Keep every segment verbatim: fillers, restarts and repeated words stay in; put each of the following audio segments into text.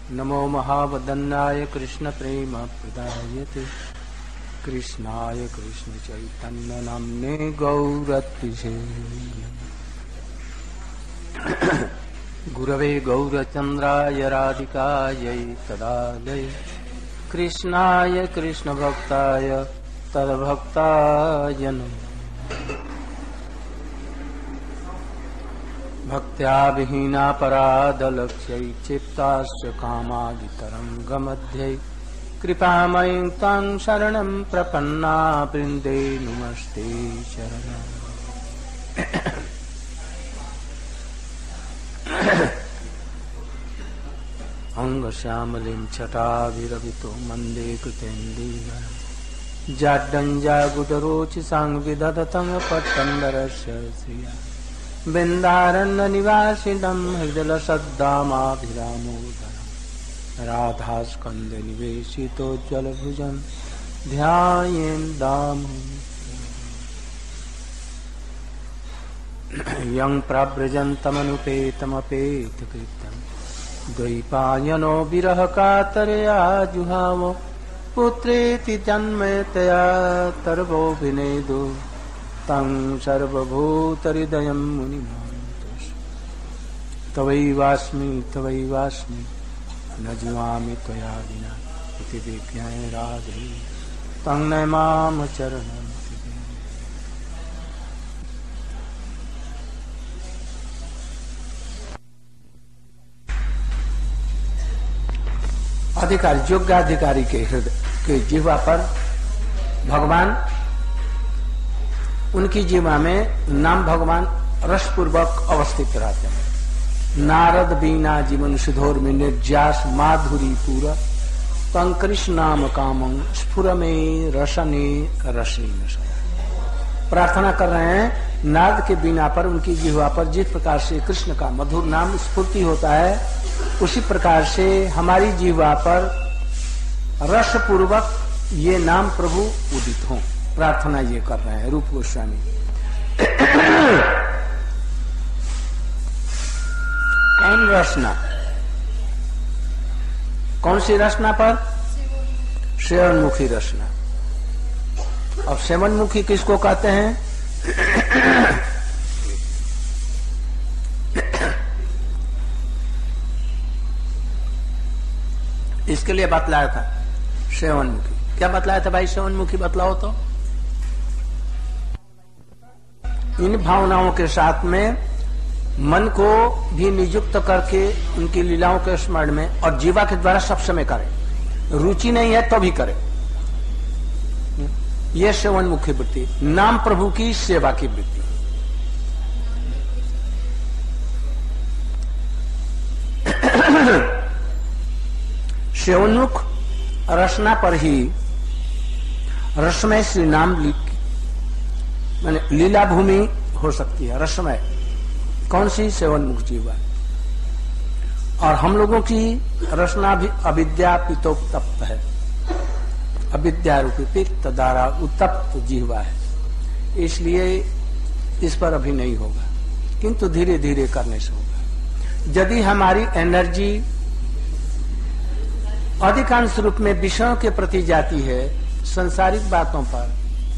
नमो महावदन्नाय कृष्ण प्रेम प्रदायते कृष्णाय कृष्ण चैतन्य नाम्ने गौरत्रिषे गुरवे गौरचन्द्राय राधिकायै तदालये कृष्णाय कृष्ण भक्ताय तद्भक्ताय नमः। भक्त्या विहीना परादलक्ष्यै क्षिप्ताश्च कामादितरङ्गमध्ये कृपामयीं तां शरणं प्रपन्ना वृन्दे नमस्ते शरणम्। अंगश्यामलिं छटाभिरवितो मन्दे कृतेन्दीवरम् जाड्डञ्जागुडरोचिसां विदधतं पट्टन्दरस्य श्रिया बिन्दारण्यनिवासिनं हृदलसद्दामाभिरामोदरम् राधास्कन्धे निवेशितोज्ज्वलभुजं ध्यायेन् दामोदरम्। यं प्रव्रजन्तमनुपेतमपेतकृत्यं द्वैपायनो विरहकातरया जुहाव पुत्रेति जन्मतया तर्वो विनेदो तं सर्वभूतहृदयं मुनिमानतोष तवैवास्मि तवैवास्मि न जीवामि त्वया विना इति विज्ञाय राधे तं नमाम चरणं। अधिकारी योग्याधिकारी के हृदय के जीवा पर भगवान, उनकी जीवा में नाम भगवान रसपूर्वक अवस्थित रहते हैं। नारद बीना जीवन सुधोर में निर्जास माधुरी पूरा तं कृष्ण नाम कामं स्फुर में रसने रसनी नशा। प्रार्थना कर रहे हैं नारद के बीना पर उनकी जीवा पर जिस प्रकार से कृष्ण का मधुर नाम स्फूर्ति होता है, उसी प्रकार से हमारी जीवा पर रस पूर्वक ये नाम प्रभु उदित हों। प्रार्थना ये कर रहे हैं रूप गोस्वामी। कौन रचना, कौन सी रचना पर? सेवनमुखी रचना। अब सेवनमुखी किसको कहते हैं? इसके लिए बतलाया था सेवनमुखी। क्या बतलाया था भाई? सेवनमुखी बतलाओ तो। इन भावनाओं के साथ में मन को भी नियुक्त करके उनकी लीलाओं के स्मरण में और जीवा के द्वारा सब समय करे। रुचि नहीं है तो भी करे। यह सेवनमुखी वृत्ति, नाम प्रभु की सेवा की वृत्ति। सेवनमुख रचना पर ही रसमय श्री नाम माने लीला भूमि हो सकती है। रसमय कौन सी? सेवनमुख जीवा। और हम लोगों की रचना भी अविद्या पितोत्तप्त है। अविद्या रूपी पित्त द्वारा उत्तप्त जीवा है, इसलिए इस पर अभी नहीं होगा, किंतु धीरे धीरे करने से होगा। यदि हमारी एनर्जी अधिकांश रूप में विषयों के प्रति जाती है, संसारिक बातों पर,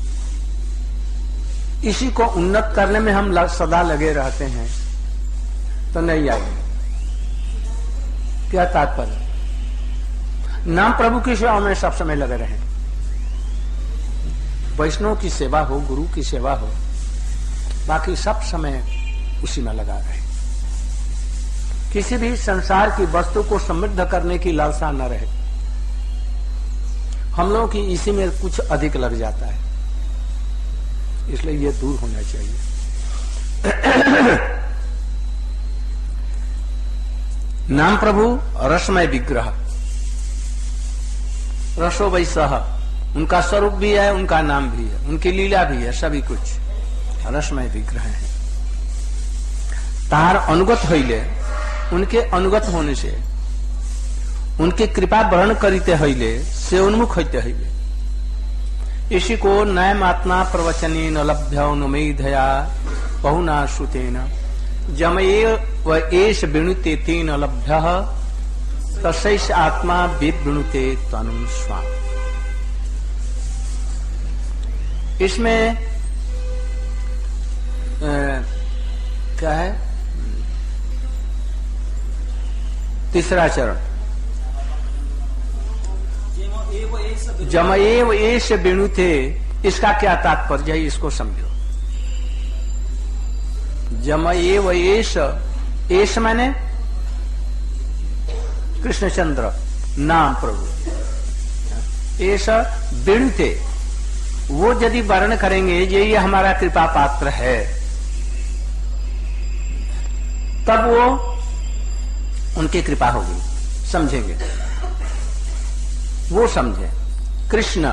इसी को उन्नत करने में हम सदा लगे रहते हैं, तो नहीं आएंगे। क्या तात्पर्य? नाम प्रभु की सेवा में सब समय लगे रहें। वैष्णव की सेवा हो, गुरु की सेवा हो, बाकी सब समय उसी में लगा रहे। किसी भी संसार की वस्तु को समृद्ध करने की लालसा न रहे। हम लोगों की इसी में कुछ अधिक लग जाता है, इसलिए ये दूर होना चाहिए। नाम प्रभु रसमय विग्रह, रसो वैसह, उनका स्वरूप भी है, उनका नाम भी है, उनकी लीला भी है, सभी कुछ रसमय विग्रह है। तार अनुगत होइले, उनके अनुगत होने से, उनके कृपा वर्ण करिते होइले, से उन्मुख होते होइले। इसी को नयमात्मा प्रवचनेन लभ्योनुमेधया बहुना श्रुतेन जमये व एष विनुते तेन लभ्यः तस्यैष आत्मा विवृणुते तनुं स्वाम। इसमें आ, क्या है तीसरा चरण, जमएव एष विणुते, इसका क्या तात्पर्य है इसको समझो। जमएव एष, एष माने कृष्णचंद्र नाम प्रभु, एष विणुते, वो यदि वर्ण करेंगे ये ये हमारा कृपा पात्र है, तब वो उनकी कृपा होगी, समझेंगे, वो समझे। कृष्ण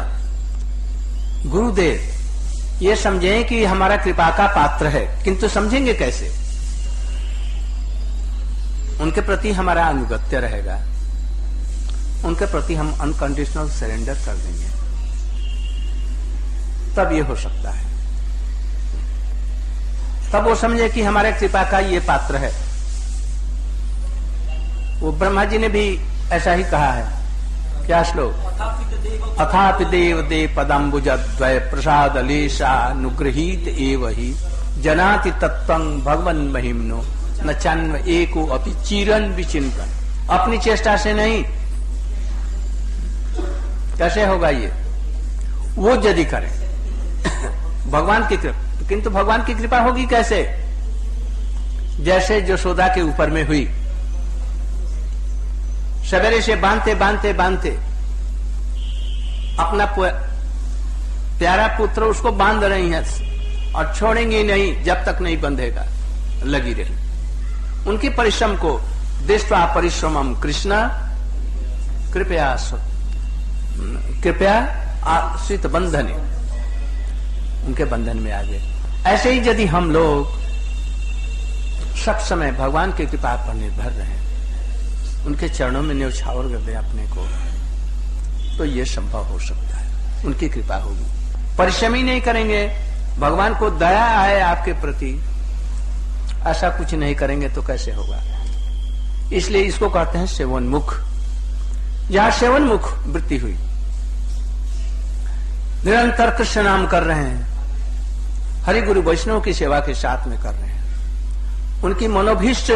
गुरुदेव ये समझें कि हमारा कृपा का पात्र है, किंतु समझेंगे कैसे? उनके प्रति हमारा अनुगत्य रहेगा, उनके प्रति हम अनकंडीशनल सरेंडर कर देंगे, तब ये हो सकता है। तब वो समझे कि हमारे कृपा का ये पात्र है। वो ब्रह्मा जी ने भी ऐसा ही कहा है, क्या श्लोक? अथापि देव देव पदाम्बुजद्वय प्रसाद लेशा अनुगृहीत एव ही जनाति तत्वं भगवन् महिम्नो न चन्व एको अपि चिरन विचिंतन। अपनी चेष्टा से नहीं, कैसे होगा ये? वो यदि करें भगवान की कृपा, किंतु भगवान की कृपा होगी कैसे? जैसे यशोदा के ऊपर में हुई, सवेरे से बांधते बांधते बांधते अपना प्यारा पुत्र उसको बांध रही है और छोड़ेंगे नहीं जब तक नहीं बंधेगा, लगी रही। उनकी परिश्रम को दृष्ट्वा परिश्रमम कृष्ण कृपया कृपया आश्रित बंधने, उनके बंधन में आ गए। ऐसे ही यदि हम लोग सब समय भगवान की कृपा पर निर्भर रहे, उनके चरणों में न्यौछावर कर दे अपने को, तो ये संभव हो सकता है, उनकी कृपा होगी। परिश्रम ही नहीं करेंगे, भगवान को दया आए आपके प्रति, ऐसा कुछ नहीं करेंगे तो कैसे होगा? इसलिए इसको कहते हैं सेवनमुख। जहां सेवनमुख वृत्ति हुई, निरंतर कृष्ण नाम कर रहे हैं, हरि गुरु वैष्णव की सेवा के साथ में कर रहे हैं, उनकी मनोभीष्ट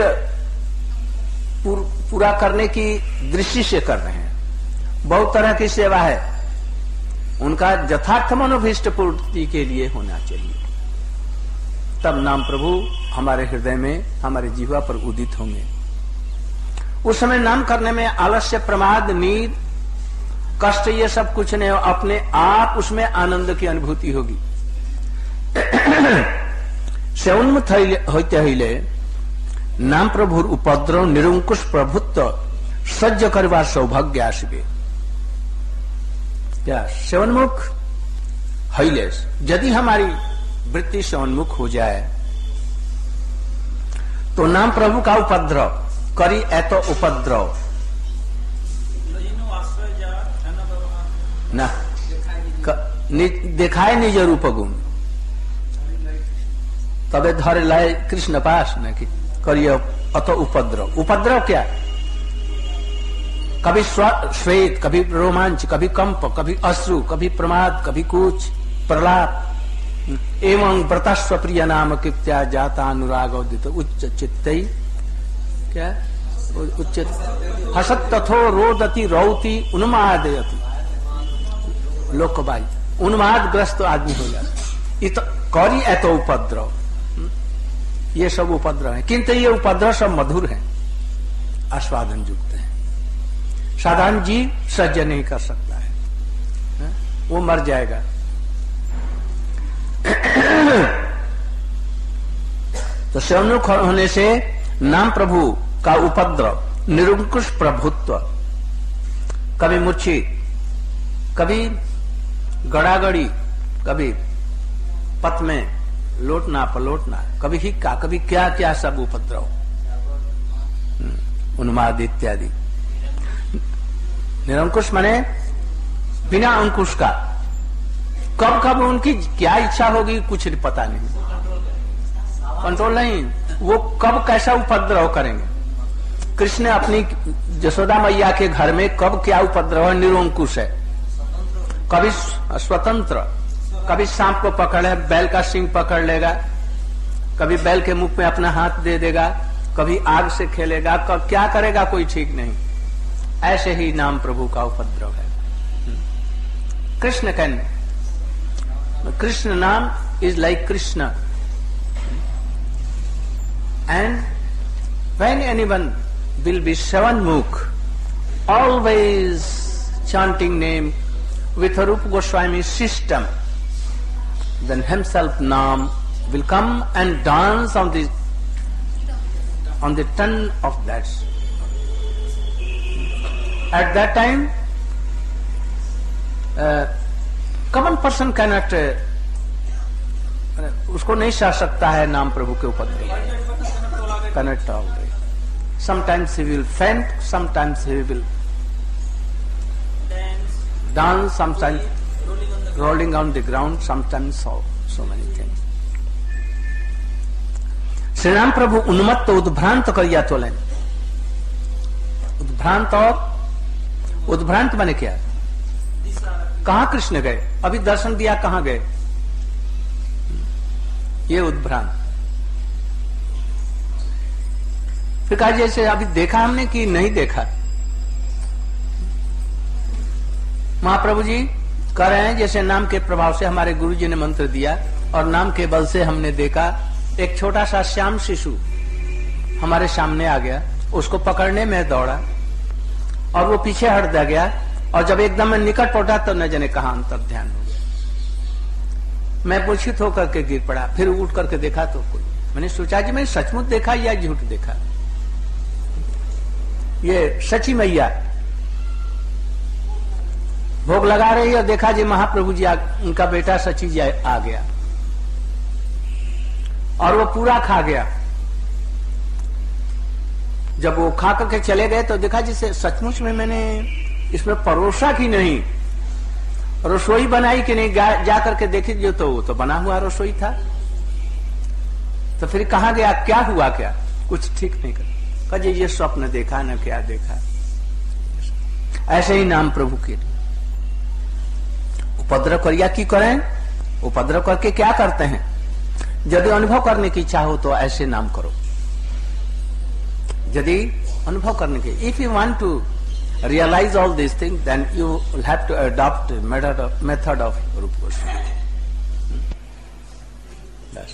पूरा करने की दृष्टि से कर रहे हैं। बहुत तरह की सेवा है, उनका यथार्थ मनोभीष्ट पूर्ति के लिए होना चाहिए, तब नाम प्रभु हमारे हृदय में, हमारे जीवा पर उदित होंगे। उस समय नाम करने में आलस्य, प्रमाद, नींद, कष्ट ये सब कुछ नहीं, अपने आप उसमें आनंद की अनुभूति होगी। सेवन्मुख होते हईले नाम प्रभुर उपद्रव निरंकुश प्रभुत्व सज्ज करवा सौभाग्य आसबे। क्या सेवन्मुख हईले, यदि हमारी वृत्ति सेवन्मुख हो जाए तो नाम प्रभु का उपद्रव करी ऐतो उपद्रव ना देखाए निज रूप गुण, तबे धरे लाए कृष्ण पास न कि करिए अतो उपद्रव। उपद्रव क्या? कभी श्वेत, कभी रोमांच, कभी कंप, कभी अश्रु, कभी प्रमाद, कभी कुछ प्रलाप। एवं व्रतस्व प्रिय नाम कृत्या जाता अनुराग उच्च चित्तई, क्या उच्च हसत तथो रोदति रौति उन्मादयति, लोकबाई उन्मादग्रस्त आदमी हो जाता। इत करी ऐतो उपद्रव, ये सब उपद्रव है, किंतु ये उपद्रव सब मधुर है, आस्वादन युक्त है। साधारण जीव सह्य नहीं कर सकता है, है? वो मर जाएगा। तो सेवन्मुख होने से नाम प्रभु का उपद्रव, निरंकुश प्रभुत्व, कभी मूर्छित, कभी गड़ागड़ी, कभी पथ में लोटना पलोटना, कभी हिक्का, कभी क्या क्या सब उपद्रव, उन्माद इत्यादि। निरंकुश माने बिना अंकुश का, कब कब उनकी क्या इच्छा होगी कुछ पता नहीं, कंट्रोल नहीं, वो कब कैसा उपद्रव करेंगे, कृष्ण अपनी यशोदा मैया के घर में कब क्या उपद्रव, निरंकुश है, कभी स्वतंत्र, कभी सांप को पकड़ है, बैल का सिंग पकड़ लेगा, कभी बैल के मुख में अपना हाथ दे देगा, कभी आग से खेलेगा, कब क्या करेगा कोई ठीक नहीं। ऐसे ही नाम प्रभु का उपद्रव है। कृष्ण कहने, कृष्ण नाम is like Krishna, and when anyone will be seven mukh, always chanting name with a Rupa Goswami system, then himself Nam will come and dance on the on the tongue of that. At that time, uh, common person cannot uh, उसको नहीं सह सकता है नाम प्रभु के ऊपर, cannot tolerate. Sometimes he will faint, sometimes he will dance, dance sometimes rolling on, rolling on the ground, sometimes so, so many things. Shri Ram प्रभु उन्मत्त उद्भ्रांत करिया तोलन। उद्भ्रांत और उद्भ्रांत माने क्या? कहां कृष्ण गए, अभी दर्शन दिया कहां गए, ये उद्भ्रांत। फिर कहा जैसे अभी देखा हमने कि नहीं देखा। महाप्रभु जी कह रहे हैं जैसे नाम के प्रभाव से हमारे गुरु जी ने मंत्र दिया और नाम के बल से हमने देखा एक छोटा सा श्याम शिशु हमारे सामने आ गया, उसको पकड़ने में दौड़ा और वो पीछे हट गया, और जब एकदम निकट पहुंचा तो न जाने कहा अंतर ध्यान हो गया। मैं मूर्छित होकर के गिर पड़ा, फिर उठ करके देखा तो कोई, मैंने सोचा जी मैंने सचमुच देखा या झूठ देखा। ये सची मैया भोग लगा रही और देखा जी महाप्रभु जी आ, उनका बेटा सची जी आ गया और वो पूरा खा गया। जब वो खा करके चले गए तो देखा जिसे सचमुच में मैंने इसमें परोसा की नहीं, रसोई बनाई कि नहीं, जा करके देखी जो तो वो तो बना हुआ रसोई था। तो फिर कहा गया क्या हुआ, क्या कुछ ठीक नहीं कर, कहे ये स्वप्न देखा न क्या देखा। ऐसे ही नाम प्रभु के उपद्रव करिया की करें, उपद्रव करके क्या करते हैं। यदि अनुभव करने की इच्छा हो तो ऐसे नाम करो, यदि अनुभव करने की, if you want to realize all these things, then you will have to adopt method of, method of Rupa Goswami. That's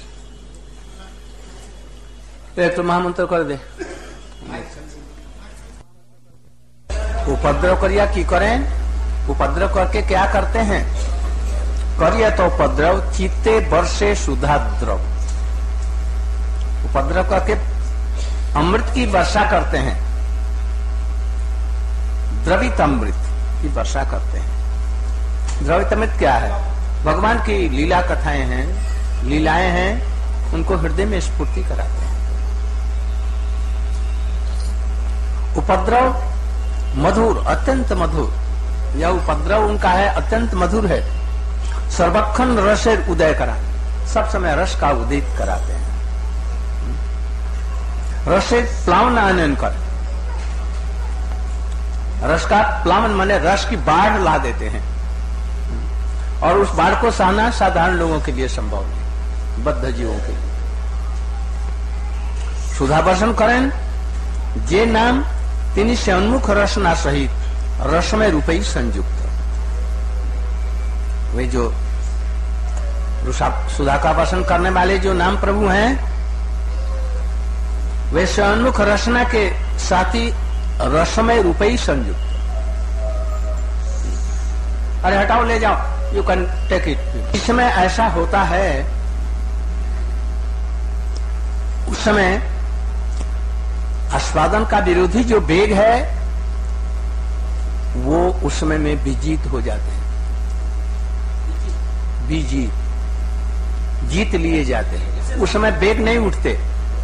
एक तो महामंत्र कर दे। उपद्रव करिया की करें, उपद्रव करके क्या करते हैं। करिया तो उपद्रव चित्ते वर्षे सुधाद्रव, उपद्रव करके अमृत की वर्षा करते हैं, द्रवित अमृत की वर्षा करते हैं। द्रवित अमृत क्या है, भगवान की लीला कथाएं हैं, लीलाएं हैं, उनको हृदय में स्फूर्ति कराते हैं। उपद्रव मधुर, अत्यंत मधुर, यह उपद्रव उनका है अत्यंत मधुर है। सर्वक्षण रस उदय करा, सब समय रस का उदित कराते हैं। रस प्लावन आनयन कर, रस का प्लावन माने रस की बाढ़ ला देते हैं, और उस बाढ़ को सहना साधारण लोगों के लिए संभव नहीं, बद्ध जीवों के लिए। सुधा वर्षण करें जे नाम तिनी सन्मुख रसना सहित रसमय रूपी संयुक्त। वे जो सुधा का वर्षण करने वाले जो नाम प्रभु हैं, वे सन्मुख रसना के साथी रसमय रूपी संयुक्त। अरे हटाओ ले जाओ, यू कैन टेक इट। इस समय ऐसा होता है, उस समय आस्वादन का विरोधी जो वेग है वो उस समय में विजीत हो जाते हैं, विजीत, जीत लिए जाते हैं। उस समय वेग नहीं उठते।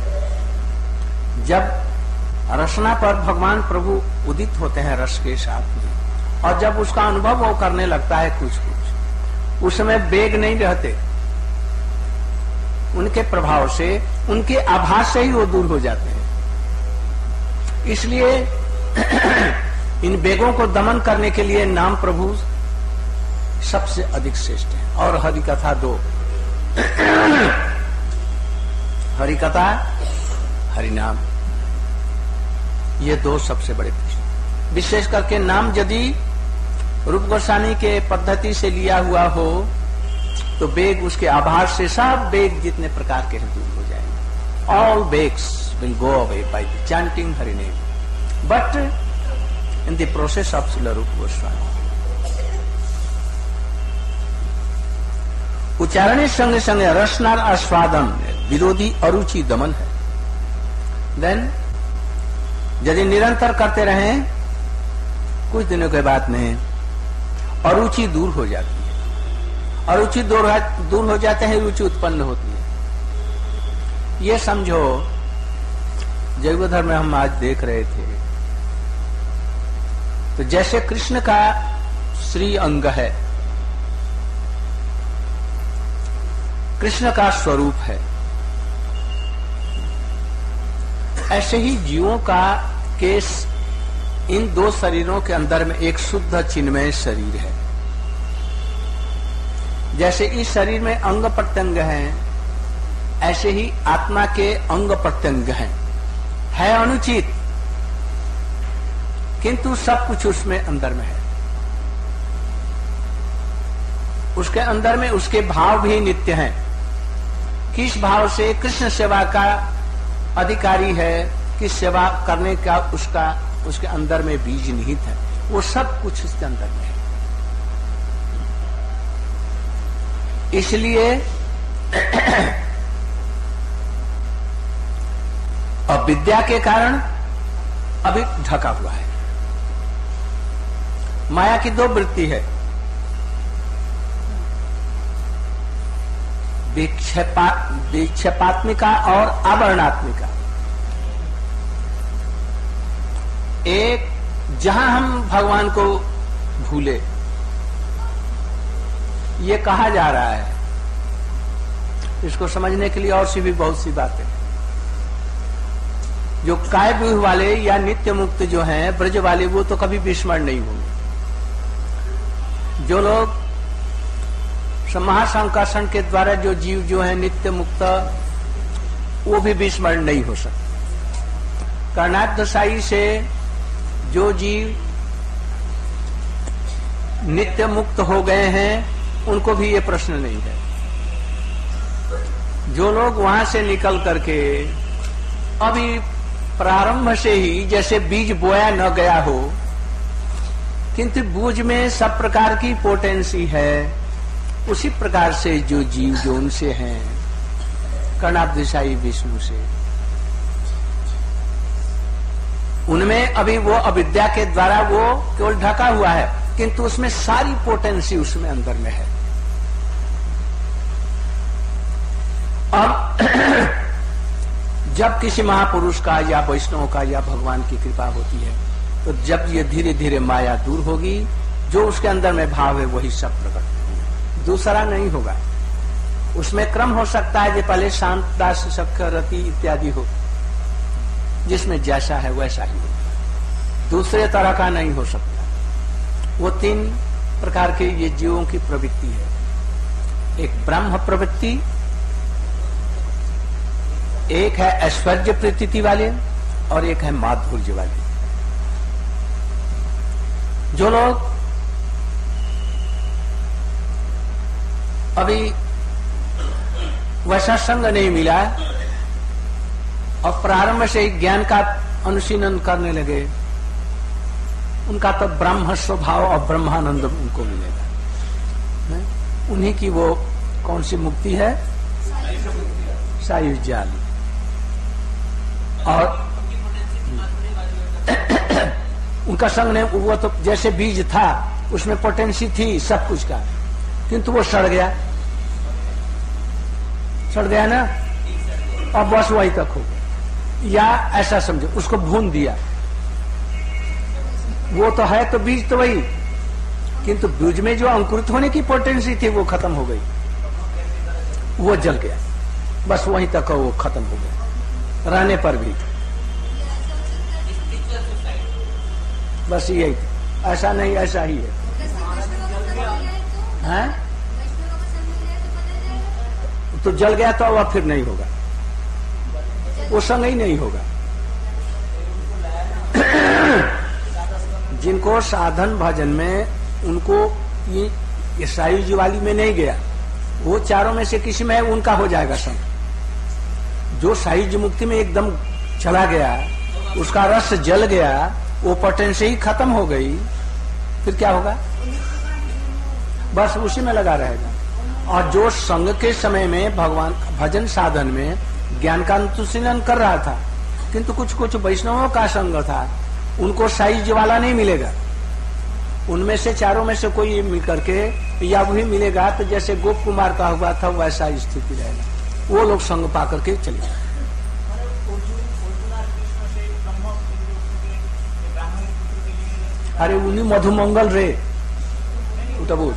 जब रसना पर भगवान प्रभु उदित होते हैं रस के साथ में, और जब उसका अनुभव वो करने लगता है कुछ कुछ, उस समय वेग नहीं रहते, उनके प्रभाव से, उनके आभास से ही वो दूर हो जाते हैं। इसलिए इन वेगों को दमन करने के लिए नाम प्रभु सबसे अधिक श्रेष्ठ है। और हरिकथा दो, हरिकथा हरिनाम, ये दो सबसे बड़े प्रश्न। विशेष करके नाम यदि रूप गोस्वामी के पद्धति से लिया हुआ हो तो वेग उसके आभार से सब वेग जितने प्रकार के हैं दूर हो जाएंगे। ऑल वेग्स will go away by the chanting Hari name, but in the process of Srila Rupa Goswami उच्चारण संगे संगे रसनार आस्वादन विरोधी अरुचि दमन है। देन यदि निरंतर करते रहें कुछ दिनों के बाद में अरुचि दूर हो जाती है। अरुचि दूर, दूर हो जाते हैं, रुचि उत्पन्न होती है। ये समझो जैव धर्म में हम आज देख रहे थे तो जैसे कृष्ण का श्री अंग है, कृष्ण का स्वरूप है, ऐसे ही जीवों का केस इन दो शरीरों के अंदर में एक शुद्ध चिन्मय शरीर है। जैसे इस शरीर में अंग प्रत्यंग हैं, ऐसे ही आत्मा के अंग प्रत्यंग हैं। है अनुचित, किंतु सब कुछ उसमें अंदर में है। उसके अंदर में उसके भाव भी नित्य हैं। किस भाव से कृष्ण सेवा का अधिकारी है, किस सेवा करने का उसका उसके अंदर में बीज निहित है, वो सब कुछ उसके अंदर में है। इसलिए अविद्या के कारण अभी ढका हुआ है। माया की दो वृत्ति है, विक्षेपा विक्षेपात्मिका और आवरणात्मिका। एक जहां हम भगवान को भूले, ये कहा जा रहा है। इसको समझने के लिए और सी भी बहुत सी बातें। जो काय व्यूह वाले या नित्य मुक्त जो हैं, ब्रज वाले, वो तो कभी विस्मरण नहीं होंगे। जो लोग महासंकर्षण के द्वारा जो जीव जो है नित्य मुक्त, वो भी विस्मरण नहीं हो सकते। कर्णाटदशाई से जो जीव नित्य मुक्त हो गए हैं, उनको भी ये प्रश्न नहीं है। जो लोग वहां से निकल करके अभी प्रारंभ से ही जैसे बीज बोया न गया हो, किंतु बीज में सब प्रकार की पोटेंसी है, उसी प्रकार से जो जीव जो उनसे हैं, कर्णाटदशाई विष्णु से, उनमें अभी वो अविद्या के द्वारा वो केवल ढका हुआ है, किंतु उसमें सारी पोटेंसी उसमें अंदर में है। अब जब किसी महापुरुष का या वैष्णव का या भगवान की कृपा होती है, तो जब ये धीरे धीरे माया दूर होगी, जो उसके अंदर में भाव है वही सब प्रकट होगा, दूसरा नहीं होगा। उसमें क्रम हो सकता है जो पहले शांत दास शक्कर रति इत्यादि हो, जिसमें जैसा है वैसा ही हो, दूसरे तरह का नहीं हो सकता। वो तीन प्रकार के ये जीवों की प्रवृत्ति है। एक ब्रह्म प्रवृत्ति, एक है ऐश्वर्य प्रतीति वाले, और एक है माधुर्य वाले। जो लोग अभी वैसा संग नहीं मिला और प्रारंभ से ही ज्ञान का अनुशीलन करने लगे, उनका तो ब्रह्म स्वभाव और ब्रह्मानंद उनको मिलेगा। उन्हीं की वो कौन सी मुक्ति है? सायुज्याल। और उनका संग ने, वो तो जैसे बीज था, उसमें पोटेंसी थी सब कुछ का, किंतु वो सड़ गया, सड़ गया ना, और बस वही तक हो गया। या ऐसा समझो, उसको भून दिया, वो तो है तो बीज तो वही, किंतु बीज में जो अंकुरित होने की पोटेंसी थी वो खत्म हो गई, वो जल गया, बस वहीं तक वो खत्म हो गया। रहने पर भी बस यही, ऐसा नहीं ऐसा ही है, हैं? तो जल गया तो वह फिर नहीं होगा, वो संग ही नहीं होगा। जिनको साधन भजन में उनको ये ईसाई जीवाली में नहीं गया, वो चारों में से किसी में उनका हो जाएगा संग। जो साई मुक्ति में एकदम चला गया, उसका रस जल गया, वो पोटेंशियल ही खत्म हो गई, फिर क्या होगा? बस उसी में लगा रहेगा। और जो संग के समय में भगवान भजन साधन में ज्ञान का अनुशीलन कर रहा था, किंतु कुछ कुछ वैष्णवों का संग था, उनको साई ज्वाला नहीं मिलेगा। उनमें से चारों में से कोई मिल करके या वही मिलेगा, तो जैसे गोप कुमार का हुआ था वैसा स्थिति रहेगा, वो लोग संग पा करके चले जाए। अरे उन्हीं मधुमंगल रे उठबू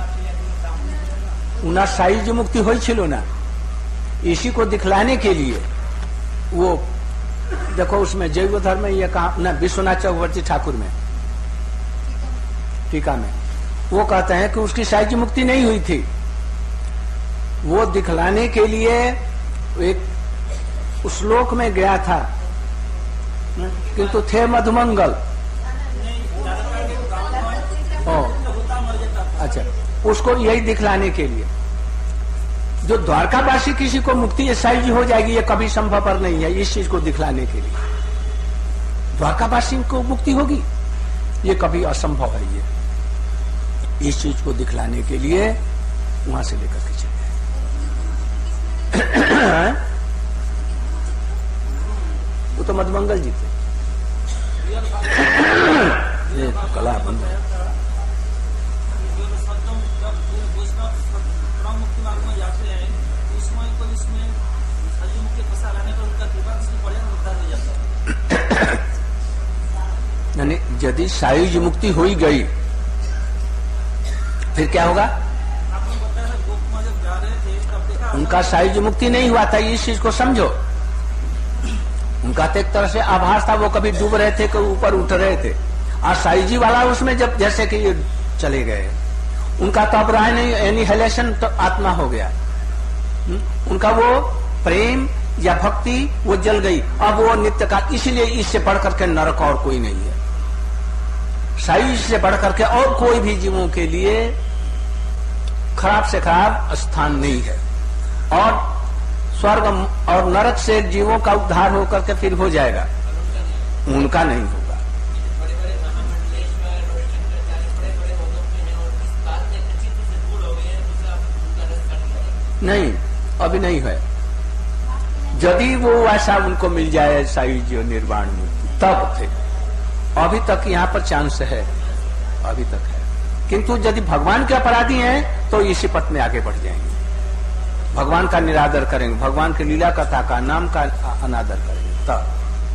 उना साई जो मुक्ति हुई छिलो ना, इसी को दिखलाने के लिए वो देखो उसमें जैव धर्म में ये कहा ना, विश्वनाथ चक्रवर्ती ठाकुर में टीका में वो कहते हैं कि उसकी साई मुक्ति नहीं हुई थी, वो दिखलाने के लिए एक श्लोक में गया था, किंतु थे मधुमंगल। ओ, अच्छा, उसको यही दिखलाने के लिए। जो द्वारकावासी किसी को मुक्ति ईसाई जी हो जाएगी, ये कभी संभव पर नहीं है। इस चीज को दिखलाने के लिए द्वारकावासी को मुक्ति होगी, ये कभी असंभव है। ये इस चीज को दिखलाने के लिए वहां से लेकर के चले वो तो मधुमंगल जी थे। ये कला बंद है। यानी यदि सायुज मुक्ति हो ही गई, फिर क्या होगा? उनका सायुज मुक्ति नहीं हुआ था, इस चीज को समझो। उनका तो एक तरह से आभास था, वो कभी डूब रहे थे, कभी ऊपर उठ रहे थे। और साईजी वाला उसमें जब जैसे कि ये चले गए, उनका तो अब रहा नहीं, एनिहिलेशन तो आत्मा हो गया। उनका वो प्रेम या भक्ति वो जल गई, अब वो नित्य का। इसलिए इससे बढ़कर के नरक और कोई नहीं है। साई से बढ़कर के और कोई भी जीवों के लिए खराब से खराब स्थान नहीं है। और स्वर्ग और नरक से जीवों का उद्धार होकर के फिर हो जाएगा, उनका नहीं होगा। नहीं, अभी नहीं है। यदि वो ऐसा उनको मिल जाए साई जी निर्वाण मुक्ति, तब थे। अभी तक यहाँ पर चांस है, अभी तक है। किंतु यदि भगवान के अपराधी हैं तो इसी पथ में आगे बढ़ जाएंगे, भगवान का निरादर करेंगे, भगवान की लीला कथा का नाम का अनादर करेंगे, तब।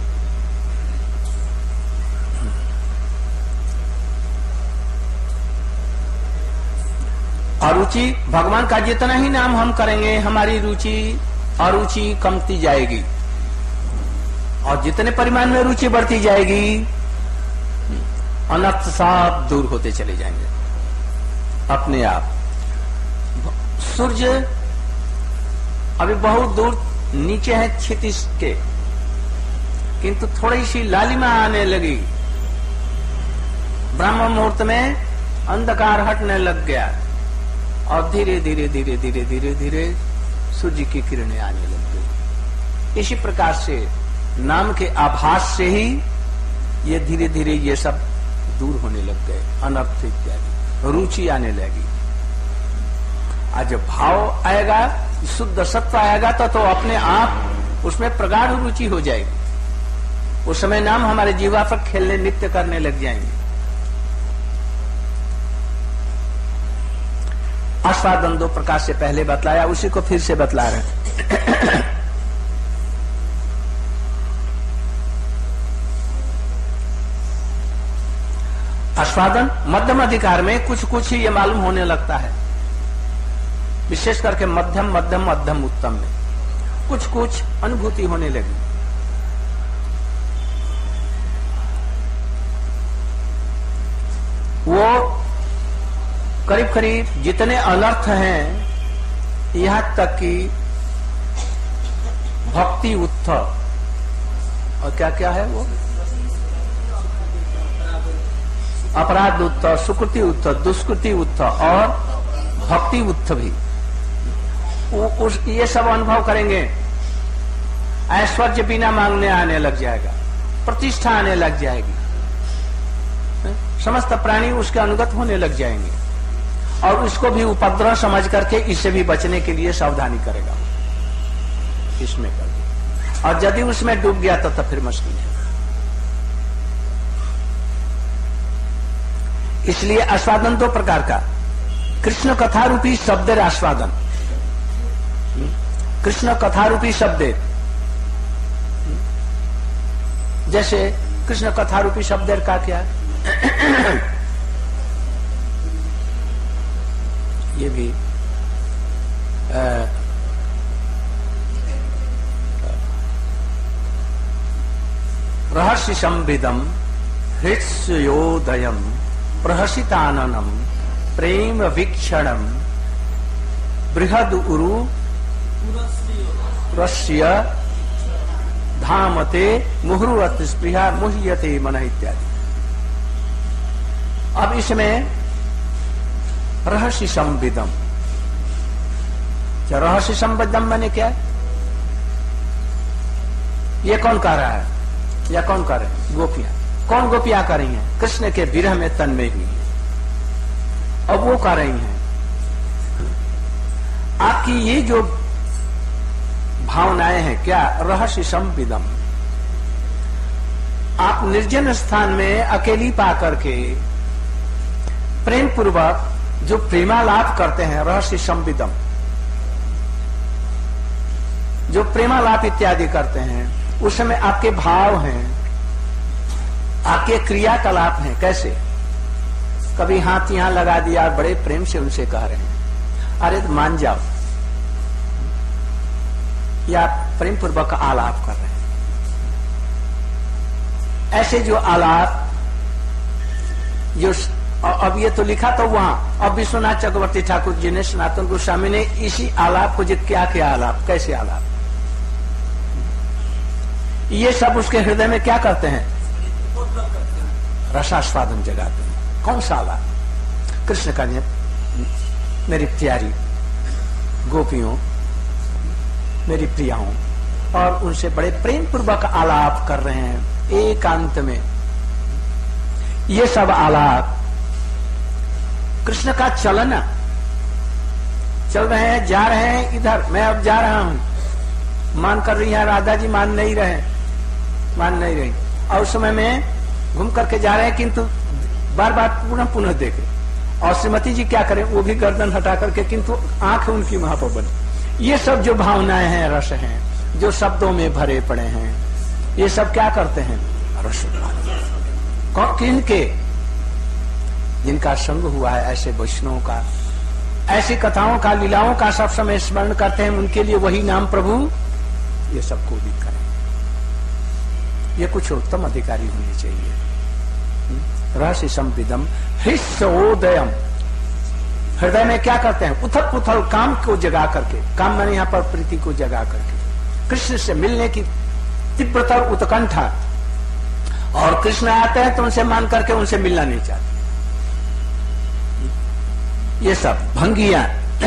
अरुचि, भगवान का जितना ही नाम हम करेंगे, हमारी रुचि अरुचि कमती जाएगी, और जितने परिमाण में रुचि बढ़ती जाएगी, अनर्थ सब दूर होते चले जाएंगे अपने आप। सूर्य अभी बहुत दूर नीचे है क्षितिज के, किंतु थोड़ी सी लालिमा आने लगी, ब्रह्म मुहूर्त में अंधकार हटने लग गया, और धीरे धीरे धीरे धीरे धीरे धीरे सूर्य की किरणें आने लग गई। इसी प्रकार से नाम के आभास से ही ये धीरे धीरे ये सब दूर होने लग गए, अनर्थ इत्यादि, रुचि आने लगी। आज जब भाव आएगा, शुद्ध सत्व आएगा, तो, तो अपने आप उसमें प्रगाढ़ रुचि हो जाएगी। उस समय नाम हमारे जीवा पर खेलने नित्य करने लग जाएंगे। आस्वादन दो प्रकार से पहले बतलाया, उसी को फिर से बतला रहे हैं। आस्वादन मध्यम अधिकार में कुछ कुछ ही ये मालूम होने लगता है, विशेष करके मध्यम मध्यम मध्यम उत्तम में कुछ कुछ अनुभूति होने लगी। वो करीब करीब जितने अनर्थ हैं, यहां तक कि भक्ति उत्थ, और क्या क्या है वो, अपराध उत्थ, सुकृति उत्थ, दुष्कृति उत्थ और भक्ति उत्थ भी वो उस ये सब अनुभव करेंगे। ऐश्वर्य बिना मांगने आने लग जाएगा, प्रतिष्ठा आने लग जाएगी, समस्त प्राणी उसके अनुगत होने लग जाएंगे, और उसको भी उपद्रव समझ करके इससे भी बचने के लिए सावधानी करेगा, इसमें कर दिया। और यदि उसमें डूब गया तो, तो फिर मुश्किल है। इसलिए आस्वादन दो प्रकार का, कृष्ण कथा रूपी शब्द आस्वादन, कृष्ण कथा रूपी शब्द, जैसे कृष्ण कथा रूपी शब्द का क्या ये भी आ, रहस्य संविदम हृत्योदयम प्रहसिताननम प्रेम वीक्षणम बृहद उरु रस्य धामते मुहुर्वत स्पृहा मुह्यते मन इत्यादि। अब इसमें रहस्य संविदम, क्या रहस्य संविदम मैंने क्या है? ये कौन कह रहा है या कौन कर रहे हैं? गोपियां। कौन गोपियां कर रही हैं? कृष्ण के विरह में तन्मय हुई है, अब वो कर रही हैं। आपकी ये जो भावनाएं हैं, क्या रहस्य संविदम, आप निर्जन स्थान में अकेली पा करके प्रेम पूर्वक जो प्रेमालाप करते हैं, रहस्य संविदम, जो प्रेमालाप इत्यादि करते हैं, उसमें आपके भाव हैं, आपके क्रियाकलाप हैं। कैसे? कभी हाथ यहां लगा दिया, बड़े प्रेम से उनसे कह रहे हैं अरे तो मान जाओ, या प्रेम पूर्वक आलाप कर रहे हैं। ऐसे जो आलाप, जो अब ये तो लिखा तो वहां, अब विश्वनाथ चक्रवर्ती ठाकुर जी ने, सनातन गोस्वामी ने इसी आलाप को जो क्या किया, आलाप कैसे आलाप, ये सब उसके हृदय में क्या करते हैं? रसास्वादन जगाते हैं। कौन सा आलाप? कृष्ण का ने मेरी प्यारी गोपियों, मेरी प्रियाओं, और उनसे बड़े प्रेम पूर्वक आलाप कर रहे हैं एकांत में। ये सब आलाप कृष्ण का चलन, चल रहे हैं, जा रहे हैं इधर, मैं अब जा रहा हूं, मान कर रही है राधा जी, मान नहीं रहे, मान नहीं रही, और उस समय में घूम करके जा रहे हैं, किंतु बार बार पुनः पुनः देखे। और श्रीमती जी क्या करें, वो भी गर्दन हटा करके, किंतु आंख उनकी वहां पर बनी। ये सब जो भावनाएं हैं, रस हैं, जो शब्दों में भरे पड़े हैं, ये सब क्या करते हैं? रस। किनके? जिनका संग हुआ है ऐसे वैष्णवों का, ऐसी कथाओं का, लीलाओं का सब समय स्मरण करते हैं, उनके लिए वही नाम प्रभु, ये सबको भी करें। ये कुछ उत्तम अधिकारी होने चाहिए। रहस्य संविदम हृदयोदयम, हृदय में क्या करते हैं? उथल पुथल, काम को जगा करके, काम मैंने यहाँ पर प्रीति को जगा करके, कृष्ण से मिलने की तीव्रतर उत्कंठा, और कृष्ण आते हैं तो उनसे मान करके उनसे मिलना नहीं चाहते। ये सब भंगियां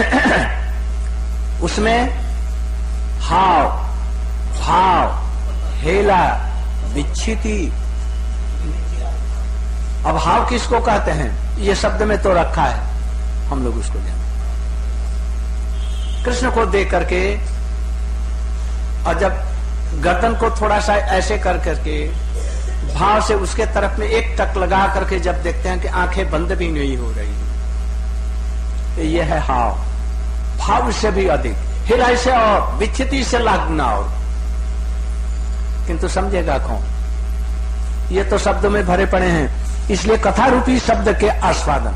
उसमें हाव भाव, हेला, विच्छिति। अब हाव किसको कहते हैं? ये शब्द में तो रखा है, हम लोग उसको जानते। कृष्ण को देख करके, और जब गर्दन को थोड़ा सा ऐसे कर करके भाव से उसके तरफ में एक टक लगा करके जब देखते हैं कि आंखें बंद भी नहीं हो रही, तो यह है हाव। भाव से भी अधिक, हिला से और विच्छिति से लागना और, किंतु समझेगा कौन? ये तो शब्दों में भरे पड़े हैं। इसलिए कथा रूपी शब्द के आस्वादन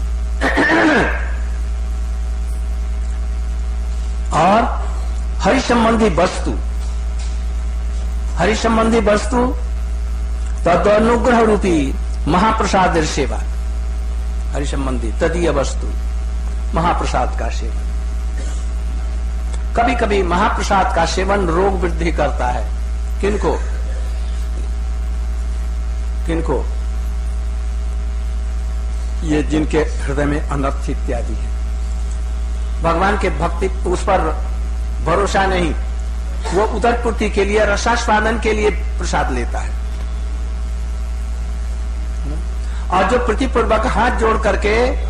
और हरि संबंधी वस्तु, हरि संबंधी वस्तु तद अनुग्रह रूपी महाप्रसाद सेवा, हरि संबंधी तदीय वस्तु महाप्रसाद का सेवन। कभी कभी महाप्रसाद का सेवन रोग वृद्धि करता है। किनको किनको ये जिनके हृदय में अनर्थ इत्यादि है, भगवान के भक्ति उस पर भरोसा नहीं, वो उदरपूर्ति के लिए रसास्वादन के लिए प्रसाद लेता है। और जो प्रतिपूर्वक हाथ जोड़ करके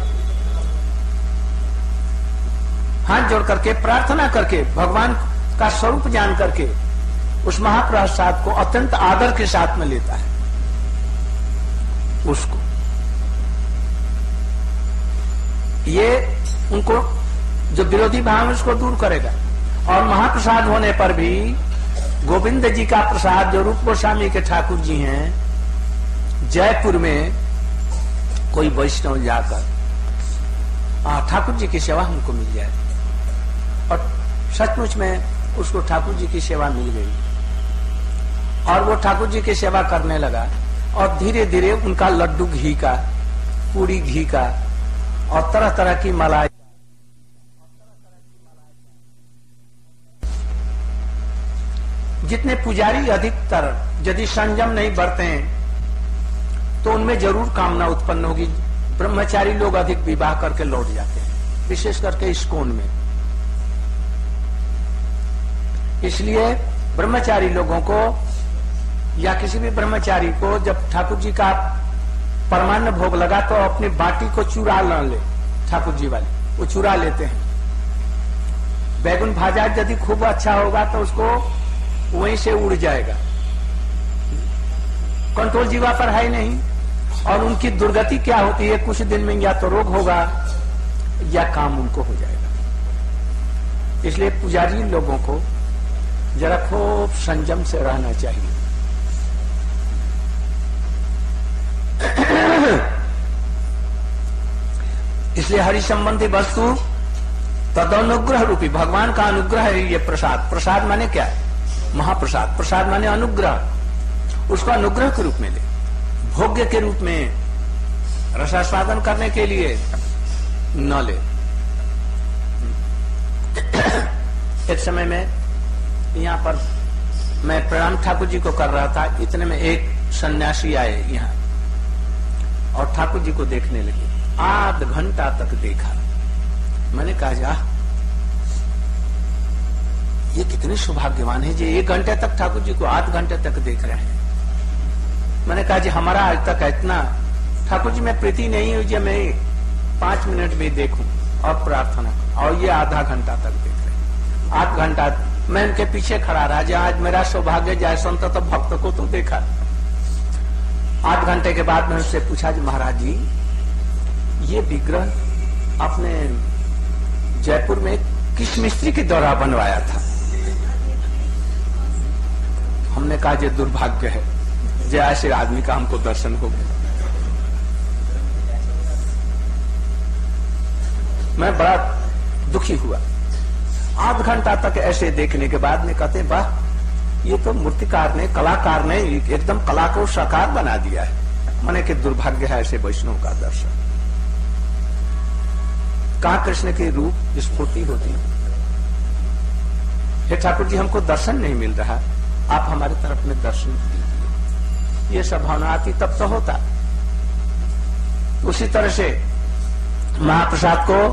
हाथ जोड़ करके प्रार्थना करके भगवान का स्वरूप जान करके उस महाप्रसाद को अत्यंत आदर के साथ में लेता है, उसको ये उनको जो विरोधी भाव है उसको दूर करेगा। और महाप्रसाद होने पर भी गोविंद जी का प्रसाद जो रूप गोस्वामी के ठाकुर जी हैं, जयपुर में कोई वैष्णव जाकर ठाकुर जी की सेवा हमको मिल जाए, और सचमुच में उसको ठाकुर जी की सेवा मिल गई और वो ठाकुर जी की सेवा करने लगा। और धीरे धीरे उनका लड्डू घी का, पूरी घी का और तरह तरह की मलाई, जितने पुजारी अधिकतर यदि संयम नहीं बरते हैं तो उनमें जरूर कामना उत्पन्न होगी। ब्रह्मचारी लोग अधिक विवाह करके लौट जाते हैं, विशेष करके इस्कॉन में। इसलिए ब्रह्मचारी लोगों को या किसी भी ब्रह्मचारी को जब ठाकुर जी का परमान्न भोग लगा तो अपनी बाटी को चुरा न ले, ठाकुर जी वाले वो चुरा लेते हैं। बैगुन भाजा यदि खूब अच्छा होगा तो उसको वहीं से उड़ जाएगा, कंट्रोल जीवा पर है नहीं। और उनकी दुर्गति क्या होती है, कुछ दिन में या तो रोग होगा या काम उनको हो जाएगा। इसलिए पुजारी लोगों को जरा खूब संयम से रहना चाहिए। इसलिए हरि संबंधी वस्तु तदनुग्रह रूपी, भगवान का अनुग्रह है ये प्रसाद। प्रसाद माने क्या है? महाप्रसाद। प्रसाद माने अनुग्रह, उसको अनुग्रह के रूप में ले, भोग्य के रूप में रसास्वादन करने के लिए न ले। एक समय में यहाँ पर मैं प्रणाम ठाकुर जी को कर रहा था, इतने में एक सन्यासी आए यहाँ और ठाकुर जी को देखने लगे। आध घंटा तक देखा। मैंने कहा जा ये कितने सौभाग्यवान है जी, एक घंटे तक ठाकुर जी को आध घंटे तक देख रहे हैं। मैंने कहा जी हमारा आज तक इतना ठाकुर जी में प्रीति नहीं हुई जो मैं पांच मिनट भी देखूं और प्रार्थना करूं, और ये आधा घंटा तक देख रहे हैं। आध घंटा मैं उनके पीछे खड़ा रहा, जो आज मेरा सौभाग्य जाए संत तो भक्त को तो देखा। आध घंटे के बाद मैं उससे पूछा जी महाराज जी ये विग्रह आपने जयपुर में किस मिस्त्री के द्वारा बनवाया था? हमने कहा ये दुर्भाग्य है, जय ऐसे आदमी का हमको दर्शन हो गया। मैं बड़ा दुखी हुआ। आध घंटा तक ऐसे देखने के बाद में कहते वाह ये तो मूर्तिकार ने, कलाकार ने एकदम कला को साकार बना दिया है। माने कि दुर्भाग्य है ऐसे वैष्णव का दर्शन। कहाँ कृष्ण के रूप स्फूर्ति होती है। हे ठाकुर जी हमको दर्शन नहीं मिल रहा, आप हमारे तरफ में दर्शन दीजिए। ये सब भावना आती तब तो होता। उसी तरह से महाप्रसाद को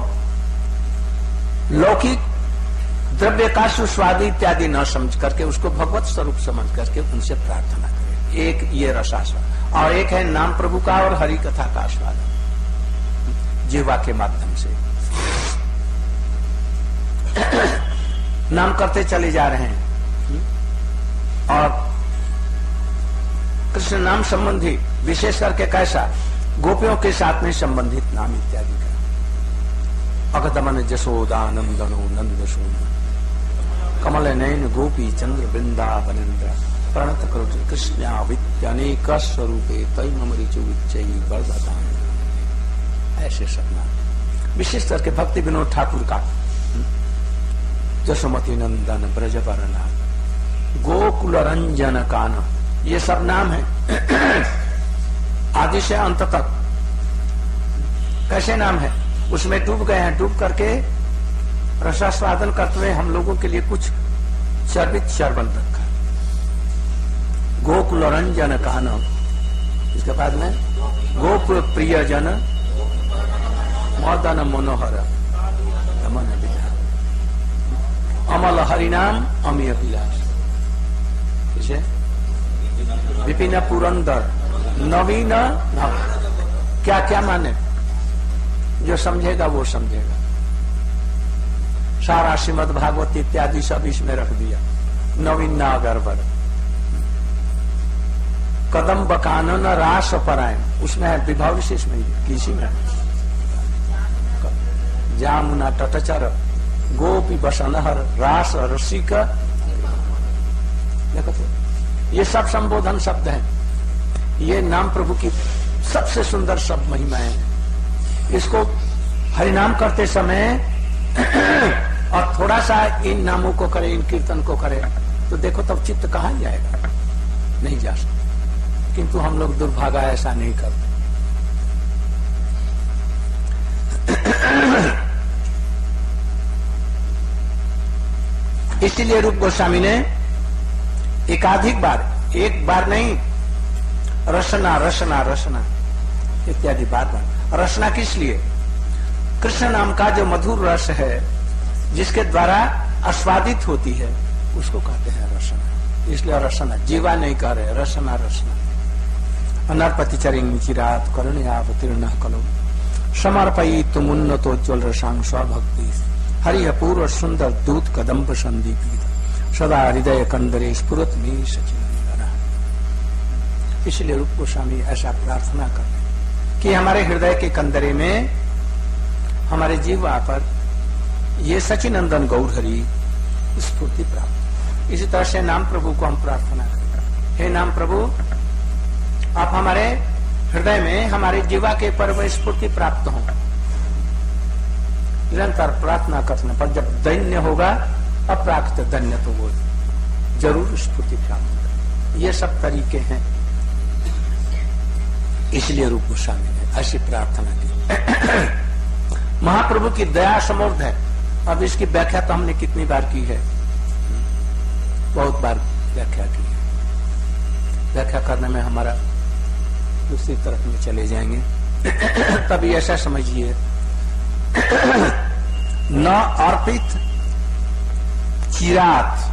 लौकिक द्रव्य का सुस्वाद इत्यादि न समझ करके उसको भगवत स्वरूप समझ करके उनसे प्रार्थना करें। एक ये रसास्वाद और एक है नाम प्रभु का और हरि कथा का आस्वाद जीवा के माध्यम से। नाम करते चले जा रहे हैं और कृष्ण नाम संबंधी विशेष करके कैसा गोपियों के साथ में संबंधित नाम इत्यादि का। अगदमन जशोदानंदनो नंद सोन कमल नयन गोपी चंद्र वृंदावनेन्द्र प्रणत करो कृष्णा विद्यानेक स्वरूपे तय ममरिचु विच्चयी बरदान। ऐसे सब नाम विशेष करके भक्ति विनोद ठाकुर का जसोमती नंदन ब्रजवरना गोकुल रंजन कान, ये सब नाम है आदि से अंत तक। कैसे नाम है, उसमें डूब गए हैं। डूब करके रसास्वादन करते हुए हम लोगों के लिए कुछ चर्वित चर्वन रखा। गोकुल रंजन कहना, इसके बाद में गोप प्रिय जन मदन मनोहर मन विलास, अमल हरिनाम अमीय विलास। विपिन पुरंदर नवीन नव। क्या क्या माने, जो समझेगा वो समझेगा। सारा श्रीमद भागवत इत्यादि सब इसमें रख दिया। नवीन नागरबर, कदम बकानन रास परायण, उसमें है। विभाव विशेष में किसी में जामुना तटचर गोपी बसनहर रास रसिक, ये सब संबोधन शब्द हैं। ये नाम प्रभु की सबसे सुंदर शब्द महिमाएं हैं। इसको हरिनाम करते समय और थोड़ा सा इन नामों को करे, इन कीर्तन को करे, तो देखो तब चित्त कहाँ जाएगा, नहीं जा सकता। किंतु हम लोग दुर्भागा ऐसा नहीं करते। इसलिए रूप गोस्वामी ने एकाधिक बार, एक बार नहीं, रसना रसना रसना इत्यादि बार बार। रसना किस लिए? कृष्ण नाम का जो मधुर रस है, जिसके द्वारा आस्वादित होती है, उसको कहते हैं रसना। इसलिए रसना, जीवा नहीं कह रहे, रसना रसना। अनर्पति चरिंग चिरात करुणयावतीर्ण कलो समर्पयी तुम उन्नतोज्वल रसांग स्वभक्ति हरि अपूर्व सुंदर दूत कदम्ब संदीपित सदा हृदय कंदरे स्फुरत में सचिन। इसलिए रूप गोस्वामी ऐसा प्रार्थना करते कि हमारे हृदय के कंदरे में, हमारे जीवा पर ये सचिनंदन गौरहरि स्फूर्ति प्राप्त। इसी तरह से नाम प्रभु को हम प्रार्थना करें, हे नाम प्रभु, आप हमारे हृदय में, हमारे जीवा के पर स्फूर्ति प्राप्त हो। निरंतर प्रार्थना करने पर जब दैन्य होगा, अप्राकृत दैन्य, तो वो जरूर स्फूर्ति प्राप्त होगा। ये सब तरीके हैं। इसलिए रूप गोस्वामी ने ऐसी प्रार्थना की। महाप्रभु की दया समृद्ध है। अब इसकी व्याख्या तो हमने कितनी बार की है, बहुत बार व्याख्या की है। व्याख्या करने में हमारा दूसरी तरफ में चले जाएंगे। तभी ऐसा समझिए, न अर्पित चिरात,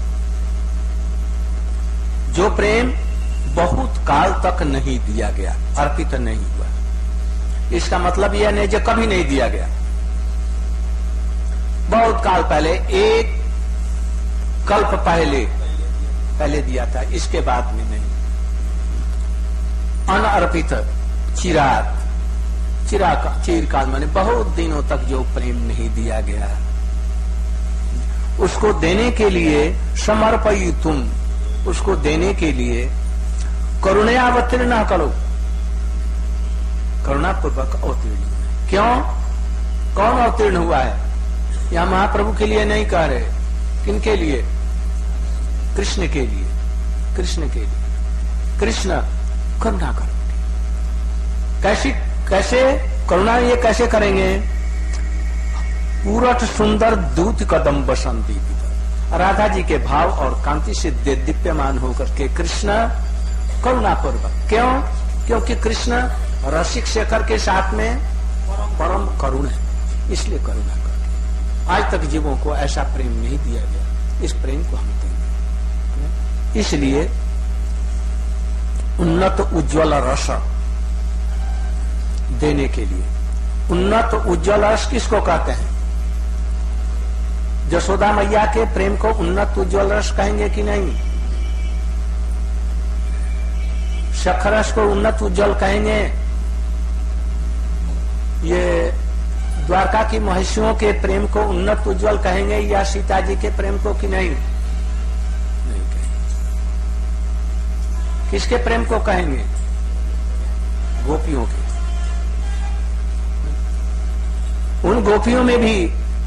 जो प्रेम बहुत काल तक नहीं दिया गया, अर्पित नहीं हुआ। इसका मतलब यह नहीं जो कभी नहीं दिया गया, बहुत काल पहले, एक कल्प पहले पहले दिया था, इसके बाद में नहीं। अनअर्पित चिरात, चिराग चिरकाल माने बहुत दिनों तक जो प्रेम नहीं दिया गया, उसको देने के लिए समर्पयी तुम, उसको देने के लिए करुणयावतीर्ण करो, करुणापूर्वक अवतीर्ण। क्यों? कौन अवतीर्ण हुआ है? यह महाप्रभु के लिए नहीं कह रहे, किनके लिए? कृष्ण के लिए, कृष्ण के लिए। कृष्ण करुणा करो। कैसी, कैसे करुणा ये कैसे करेंगे? पूरठ सुंदर दूत कदम बसंती, राधा जी के भाव और कांति से दीप्यमान होकर के कृष्ण करुणा पूर्वक। क्यों? क्योंकि कृष्ण रसिक शेखर के साथ में परम करुण है, इसलिए करुणा कर। आज तक जीवों को ऐसा प्रेम नहीं दिया गया, इस प्रेम को हम देंगे। इसलिए उन्नत उज्ज्वल रस देने के लिए, उन्नत उज्ज्वल रस किसको कहते हैं? यशोदा मैया के प्रेम को उन्नत उज्ज्वल रस कहेंगे कि नहीं? शखरस को उन्नत उज्ज्वल कहेंगे? ये द्वारका की महिषियों के प्रेम को उन्नत उज्ज्वल कहेंगे या सीता जी के प्रेम को कि नहीं? नहीं कहेंगे। किसके प्रेम को कहेंगे? गोपियों के। उन गोपियों में भी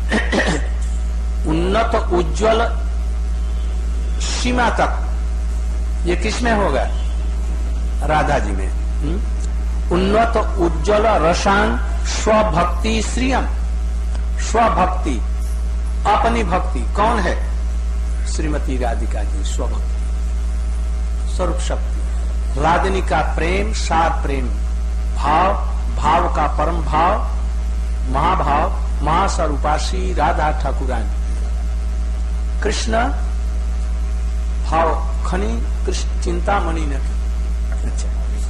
उन्नत उज्ज्वल सीमा तक, ये किसमें होगा? राधा जी में। उन्नत उज्ज्वल रसांग स्वभक्ति श्रियम, स्वभक्ति अपनी भक्ति कौन है? श्रीमती राधिका जी स्वभक्ति स्वरूप शक्ति। राधिनी का प्रेम सार प्रेम भाव, भाव का परम भाव महाभाव महास्वरूपा श्री राधा ठाकुरानी। कृष्ण भाव खनी कृष्ण चिंतामणि न की। अच्छा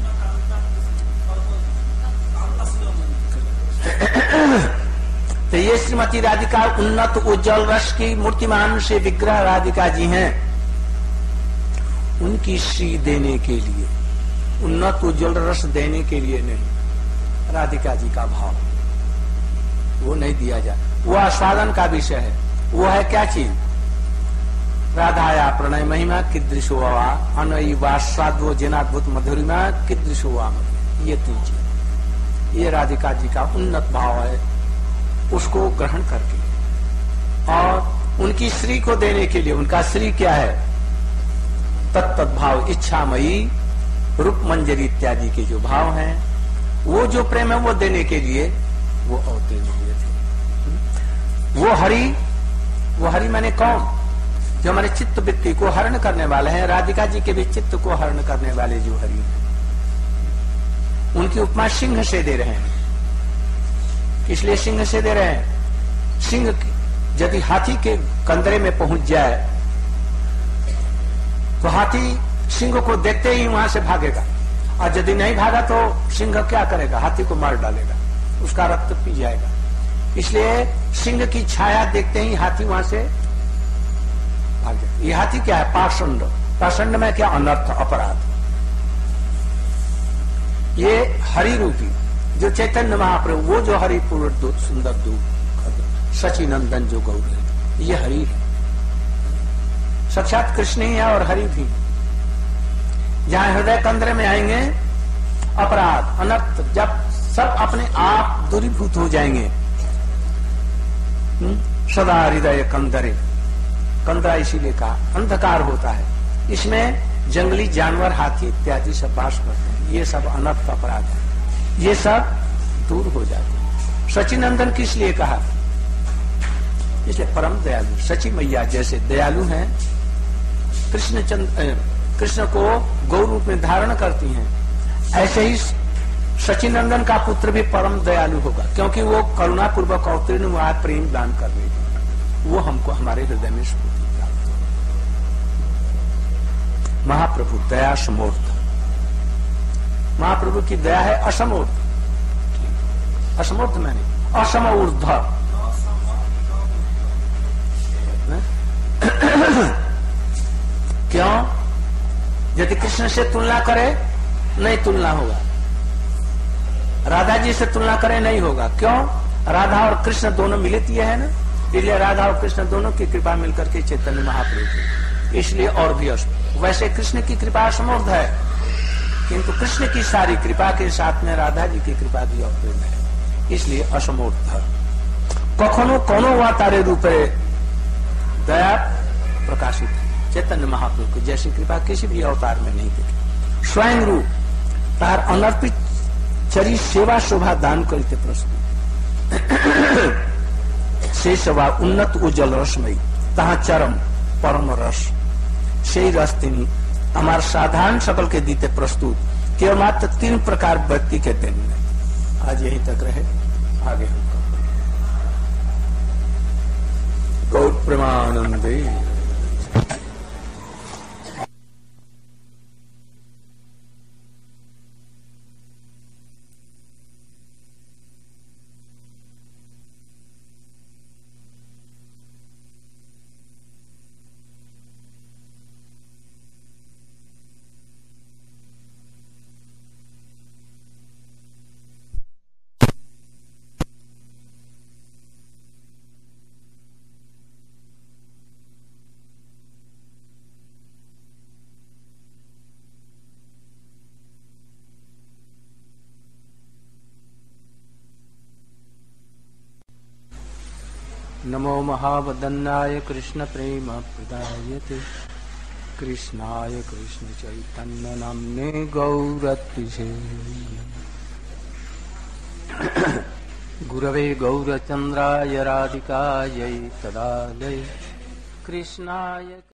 तो ये श्रीमती राधिका उन्नत उज्जवल रस की मूर्तिमान से विग्रह राधिका जी हैं। उनकी श्री देने के लिए, उन्नत उज्जवल रस देने के लिए नहीं, राधिका जी का भाव वो नहीं दिया जाए, वो आस्वादन का विषय है। वो है क्या चीज? राधाया प्रणय महिमा कीदृशो वा अनयी वा स्वाद्वो जनाद्भुत मधुरिमा कीदृशो वा, ये तीन चीज, ये राधिका जी का उन्नत भाव है। उसको ग्रहण करके और उनकी श्री को देने के लिए, उनका श्री क्या है? तत्त भाव इच्छामयी रूप मंजरी इत्यादि के जो भाव हैं, वो जो प्रेम है वो देने के लिए वो अवतीर्ण हुए थे। वो हरि, वो हरि माने कौन? जो हमारे चित्त वृत्ति को हरण करने वाले हैं। राधिका जी के भी चित्त को हरण करने वाले जो हरि हैं, उनकी उपमा सिंह से दे रहे हैं। इसलिए सिंह से दे रहे हैं, सिंह यदि हाथी के कंदरे में पहुंच जाए तो हाथी सिंह को देखते ही वहां से भागेगा, और यदि नहीं भागा तो सिंह क्या करेगा? हाथी को मार डालेगा, उसका रक्त पी जाएगा। इसलिए सिंह की छाया देखते ही हाथी वहां से भाग जाएगा। ये हाथी क्या है? पाषंड। पाषंड में क्या? अनर्थ, अपराध। ये हरि रूपी जो चैतन्य महाप्रभु, वो जो हरि पूर्ण सुंदर दूत सचिनंदन जो गौर है, ये हरि है। साक्षात कृष्ण ही है और हरि भी। जहां हृदय कंदरे में आएंगे अपराध अनर्थ, जब सब अपने आप दूरीभूत हो जाएंगे। सदा हृदय कंदरे, कंदरा इसीलिए कहा अंधकार होता है। इसमें जंगली जानवर हाथी इत्यादि सब वास करते हैं। ये सब अनर्थ अपराध है, ये सब दूर हो जाते हैं। सचिनंदन किस लिए कहा? इसलिए परम दयालु, सची मैया जैसे दयालु हैं, कृष्ण चंद्र कृष्ण को गौ रूप में धारण करती हैं, ऐसे ही सचिनंदन का पुत्र भी परम दयालु होगा, क्योंकि वो करुणा पूर्वक अवतीर्ण हुआ प्रेम दान कर रही है। वो हमको हमारे हृदय में स्फूर्ति प्राप्त हो। महाप्रभु दया समूर्त, महाप्रभु की दया है असमूर्त। असमूर्त मैंने असम ऊर्ध, क्यों? यदि कृष्ण से तुलना करे नहीं तुलना होगा, राधा जी से तुलना करे नहीं होगा। क्यों? राधा और कृष्ण दोनों मिलित ये है ना, इसलिए राधा और कृष्ण दोनों की कृपा मिलकर के चैतन्य महाप्रभु, इसलिए और भी असमूर्त। वैसे कृष्ण की कृपा असमूर्त है, किंतु कृष्ण की सारी कृपा के साथ में राधा जी की कृपा भी अपूर्ण है, इसलिए असमूर्त। कखनो कोनो वातारे रूपे दया प्रकाशित है। चैतन्य महाप्रभु की जैसी कृपा किसी भी अवतार में नहीं देखी। स्वयं रूप तार अनर्पित चरी सेवा शोभा दान करते प्रस्तुत से सेवा उन्नत उज्जवल रसमयी तहा चरम परम रस से रस तिनी हमारे साधारण सकल के दीते प्रस्तुत केवल मात्र तीन प्रकार व्यक्ति के दिन में। आज यहीं तक रहे, आगे हम गौर प्रेमानंदे। नमो महावदन्नाय कृष्ण प्रेम प्रदायते कृष्णाय कृष्ण चैतन्य नाम्ने गौरत्रिषे। गुरवे गौरचंद्राय राधिकायै तदालय कृष्णाय